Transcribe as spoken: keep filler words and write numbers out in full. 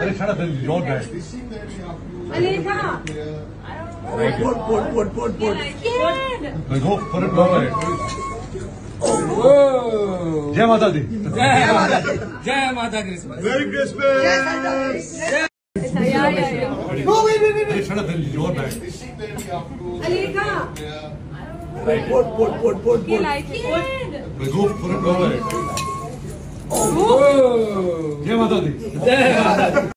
Alex, shut up, your bad. Aleka. Right. Put, put, put, put, put. Let's go for it, go for it. Oh. Jai Mata Di. Jai Mata Di. Jai Mata Di. Merry Christmas. Yeah, yeah, yeah. No, wait, wait, wait. Alex, shut up, your bad. Aleka. Right. Put, put, put, put, He put. like it. Let's go for it, go for it. Oh. Jai Mata Di. Jai Mata Di.